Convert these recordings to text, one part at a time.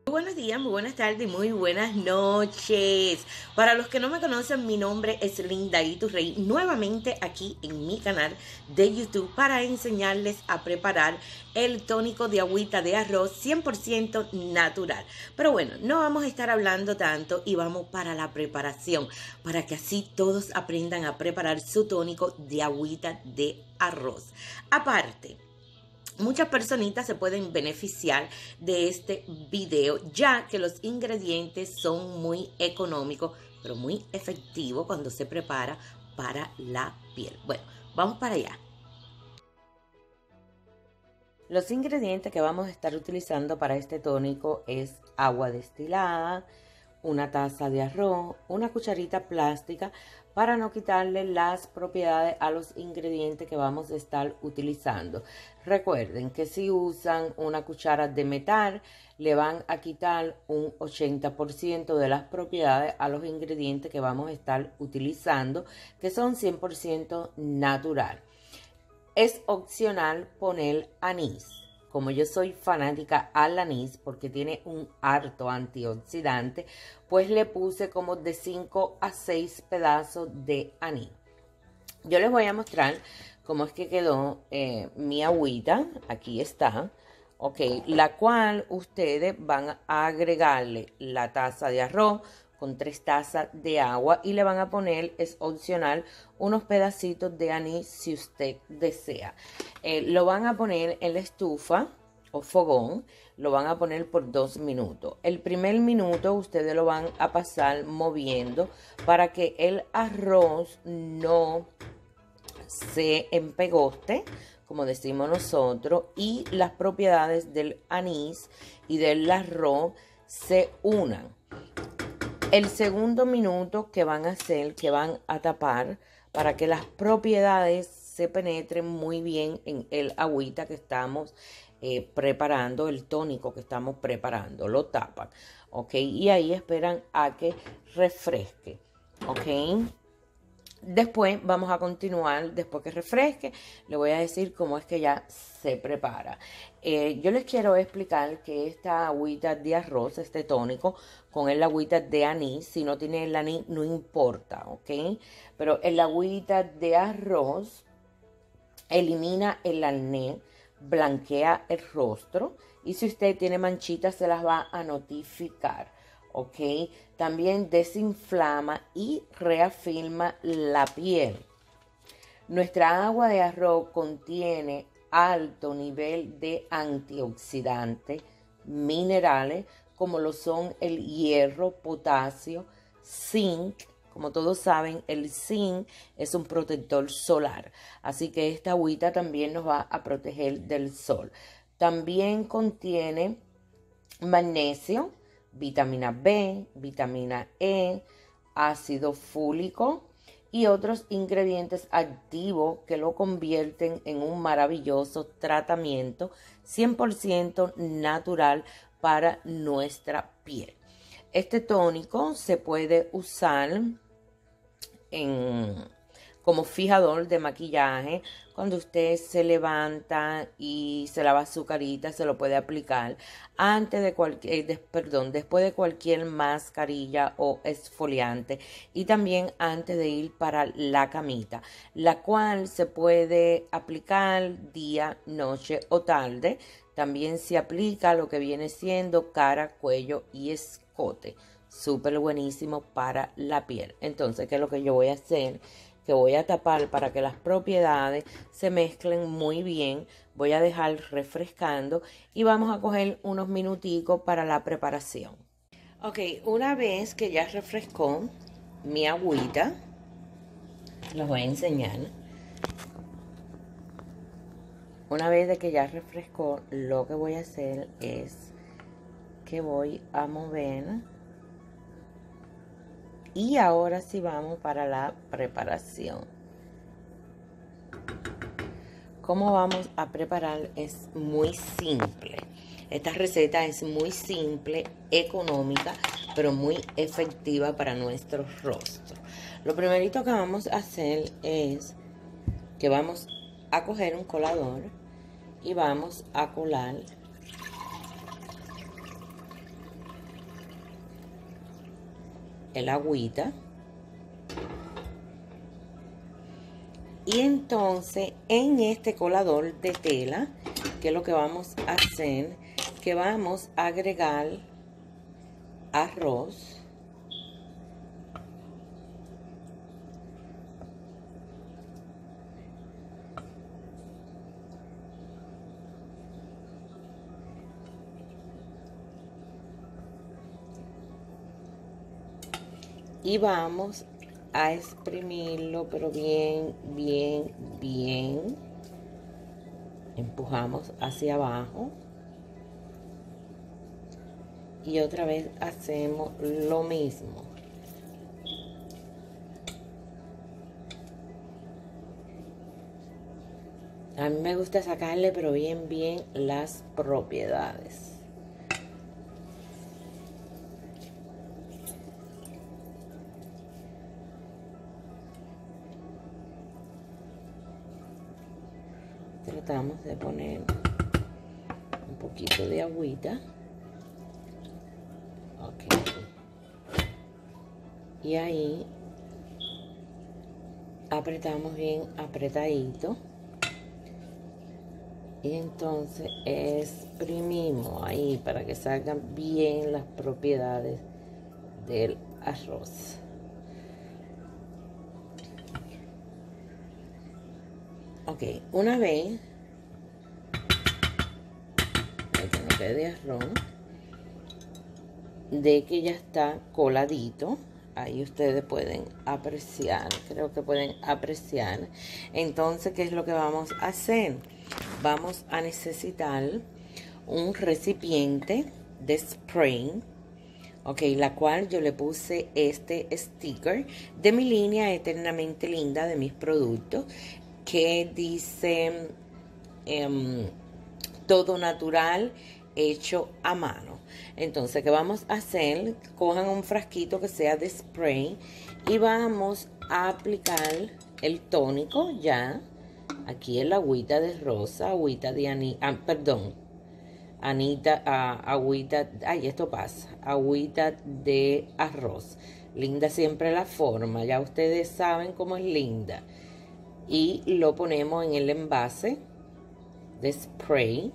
Muy buenos días, muy buenas tardes, muy buenas noches. Para los que no me conocen, mi nombre es Linda Iturrey, nuevamente aquí en mi canal de YouTube para enseñarles a preparar el tónico de agüita de arroz 100% natural. Pero bueno, no vamos a estar hablando tanto y vamos para la preparación, para que así todos aprendan a preparar su tónico de agüita de arroz. Aparte, muchas personitas se pueden beneficiar de este video, ya que los ingredientes son muy económicos, pero muy efectivos cuando se prepara para la piel. Bueno, vamos para allá. Los ingredientes que vamos a estar utilizando para este tónico es agua destilada, una taza de arroz, una cucharita plástica para no quitarle las propiedades a los ingredientes que vamos a estar utilizando. Recuerden que si usan una cuchara de metal, le van a quitar un 80% de las propiedades a los ingredientes que vamos a estar utilizando, que son 100% natural. Es opcional poner anís. Como yo soy fanática al anís porque tiene un harto antioxidante, pues le puse como de 5 a 6 pedazos de anís. Yo les voy a mostrar cómo es que quedó mi agüita. Aquí está. Ok, la cual ustedes van a agregarle la taza de arroz con 3 tazas de agua y le van a poner, es opcional, unos pedacitos de anís si usted desea. Lo van a poner en la estufa o fogón, lo van a poner por 2 minutos. El primer minuto ustedes lo van a pasar moviendo para que el arroz no se empegoste, como decimos nosotros, y las propiedades del anís y del arroz se unan. El segundo minuto que van a hacer, que van a tapar para que las propiedades se penetren muy bien en el agüita que estamos preparando, el tónico que estamos preparando, lo tapan, ok, y ahí esperan a que refresque, ok. Después vamos a continuar, después que refresque, le voy a decir cómo es que ya se prepara. Yo les quiero explicar que esta agüita de arroz, este tónico, con el agüita de anís, si no tiene el anís no importa, ¿ok? Pero el agüita de arroz elimina el acné, blanquea el rostro y si usted tiene manchitas se las va a notificar. ¿Ok? También desinflama y reafirma la piel. Nuestra agua de arroz contiene alto nivel de antioxidantes, minerales, como lo son el hierro, potasio, zinc. Como todos saben, el zinc es un protector solar. Así que esta agüita también nos va a proteger del sol. También contiene magnesio, vitamina B, vitamina E, ácido fólico y otros ingredientes activos que lo convierten en un maravilloso tratamiento 100% natural para nuestra piel. Este tónico se puede usar como fijador de maquillaje. Cuando usted se levanta y se lava su carita, se lo puede aplicar antes de después de cualquier mascarilla o exfoliante y también antes de ir para la camita, la cual se puede aplicar día, noche o tarde. También se aplica lo que viene siendo cara, cuello y escote. Súper buenísimo para la piel. Entonces, ¿qué es lo que yo voy a hacer? Que voy a tapar para que las propiedades se mezclen muy bien. Voy a dejar refrescando y vamos a coger unos minuticos para la preparación. Ok, una vez que ya refrescó mi agüita, les voy a enseñar. Una vez de que ya refrescó, lo que voy a hacer es que voy a mover. Y ahora sí vamos para la preparación. ¿Cómo vamos a preparar? Es muy simple. Esta receta es muy simple, económica, pero muy efectiva para nuestro rostro. Lo primerito que vamos a hacer es que vamos a coger un colador y vamos a colar el agüita. Y entonces en este colador de tela, que es lo que vamos a hacer, que vamos a agregar arroz. Y vamos a exprimirlo, pero bien, bien, bien. Empujamos hacia abajo. Y otra vez hacemos lo mismo. A mí me gusta sacarle, pero bien, bien las propiedades. Tratamos de poner un poquito de agüita. Ok. Y ahí apretamos bien apretadito. Y entonces exprimimos ahí para que salgan bien las propiedades del arroz. Ok, una vez que no quede arroz, de que ya está coladito, ahí ustedes pueden apreciar, creo que pueden apreciar. Entonces, ¿qué es lo que vamos a hacer? Vamos a necesitar un recipiente de spray, ok, la cual yo le puse este sticker de mi línea Eternamente Linda, de mis productos, que dice todo natural, hecho a mano. Entonces, ¿qué vamos a hacer? Cojan un frasquito que sea de spray y vamos a aplicar el tónico ya. Aquí el agüita de rosa, agüita de agüita, ay, esto pasa, agüita de arroz. Linda siempre la forma, ya ustedes saben cómo es linda. Y lo ponemos en el envase de spray.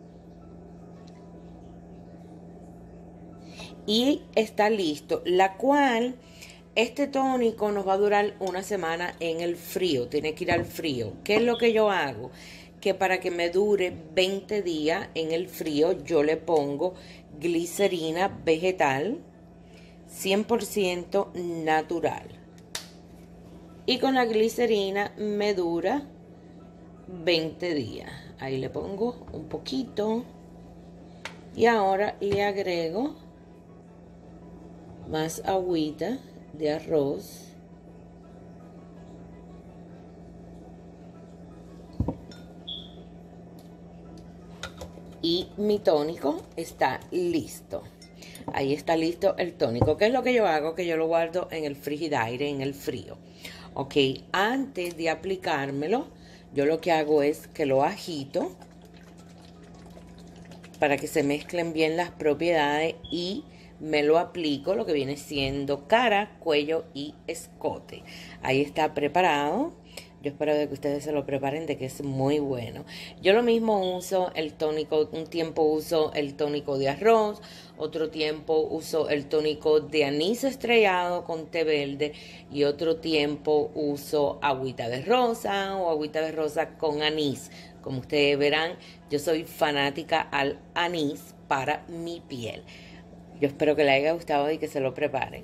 Y está listo, la cual este tónico nos va a durar una semana en el frío, tiene que ir al frío. ¿Qué es lo que yo hago? Que para que me dure 20 días en el frío, yo le pongo glicerina vegetal 100% natural. Y con la glicerina me dura 20 días. Ahí le pongo un poquito. Y ahora le agrego más agüita de arroz. Y mi tónico está listo. Ahí está listo el tónico. ¿Qué es lo que yo hago? Que yo lo guardo en el frigidaire, en el frío. Ok, antes de aplicármelo, yo lo que hago es que lo agito para que se mezclen bien las propiedades y me lo aplico, lo que viene siendo cara, cuello y escote. Ahí está preparado. Yo espero que ustedes se lo preparen, de que es muy bueno. Yo lo mismo uso el tónico, un tiempo uso el tónico de arroz, otro tiempo uso el tónico de anís estrellado con té verde y otro tiempo uso agüita de rosa o agüita de rosa con anís. Como ustedes verán, yo soy fanática al anís para mi piel. Yo espero que les haya gustado y que se lo preparen.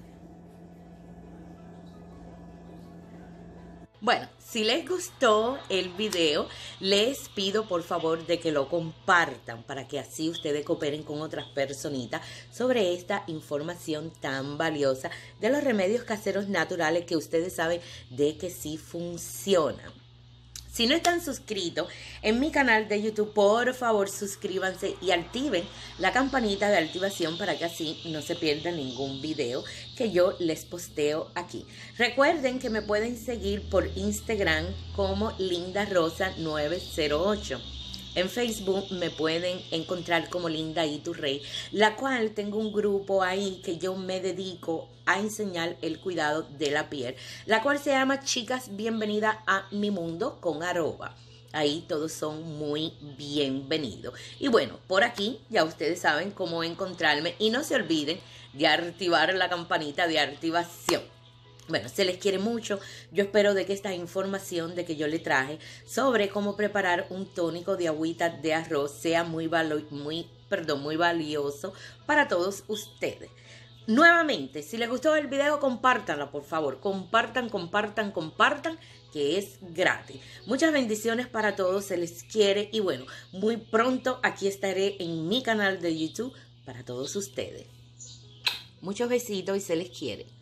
Bueno, si les gustó el video, les pido por favor de que lo compartan para que así ustedes cooperen con otras personitas sobre esta información tan valiosa de los remedios caseros naturales que ustedes saben de que sí funcionan. Si no están suscritos en mi canal de YouTube, por favor suscríbanse y activen la campanita de activación para que así no se pierda ningún video que yo les posteo aquí. Recuerden que me pueden seguir por Instagram como lindarosa908. En Facebook me pueden encontrar como Linda Iturrey, la cual tengo un grupo ahí que yo me dedico a enseñar el cuidado de la piel, la cual se llama Chicas Bienvenidas a mi Mundo con arroba. Ahí todos son muy bienvenidos. Y bueno, por aquí ya ustedes saben cómo encontrarme y no se olviden de activar la campanita de activación. Bueno, se les quiere mucho. Yo espero de que esta información de que yo le traje sobre cómo preparar un tónico de agüita de arroz sea muy valioso para todos ustedes. Nuevamente, si les gustó el video, compártanlo, por favor. Compartan, que es gratis. Muchas bendiciones para todos, se les quiere. Y bueno, muy pronto aquí estaré en mi canal de YouTube para todos ustedes. Muchos besitos y se les quiere.